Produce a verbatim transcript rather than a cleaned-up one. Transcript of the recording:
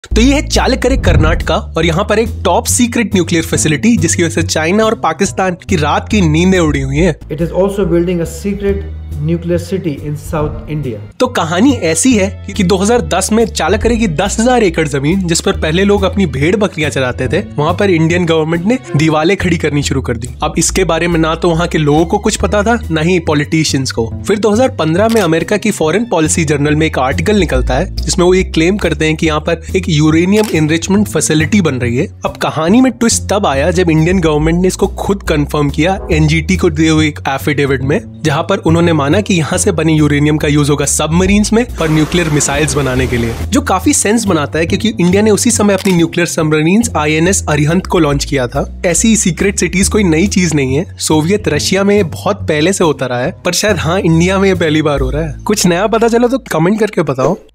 तो ये है चालकरे कर्नाटका और यहाँ पर एक टॉप सीक्रेट न्यूक्लियर फैसिलिटी जिसकी वजह से चाइना और पाकिस्तान की रात की नींदें उड़ी हुई हैं। It is also building a secret nuclear city in South India. तो कहानी ऐसी है कि दो हज़ार दस में चालकरे की दस हज़ार एकड़ जमीन जिस पर पहले लोग अपनी भेड़ बकरियां चराते थे, वहां पर इंडियन गवर्नमेंट ने दीवारें खड़ी करनी शुरू कर दी। अब इसके बारे में ना तो वहां के लोगों को कुछ पता था, ना ही पॉलिटिशियंस को। फिर दो हज़ार पंद्रह में अमेरिका की फॉरेन पॉलिसी जर्नल में एक आर्टिकल निकलता है जिसमें वो ये क्लेम करते हैं कि यहाँ पर एक यूरेनियम इनरिचमेंट फैसिलिटी बन रही है। अब कहानी में ट्विस्ट तब आया जब इंडियन गवर्नमेंट ने इसको खुद कंफर्म किया एनजीटी को दिए हुए एक एफिडेविट में, जहां पर उन्होंने माना कि यहाँ से बनी यूरेनियम का यूज होगा सबमरीन्स में और न्यूक्लियर मिसाइल्स बनाने के लिए, जो काफी सेंस बनाता है क्योंकि इंडिया ने उसी समय अपनी न्यूक्लियर सबमरीन्स आईएनएस अरिहंत को लॉन्च किया था। ऐसी सीक्रेट सिटीज कोई नई चीज नहीं है, सोवियत रशिया में बहुत पहले से होता रहा है, पर शायद हाँ इंडिया में ये पहली बार हो रहा है। कुछ नया पता चला तो कमेंट करके बताओ।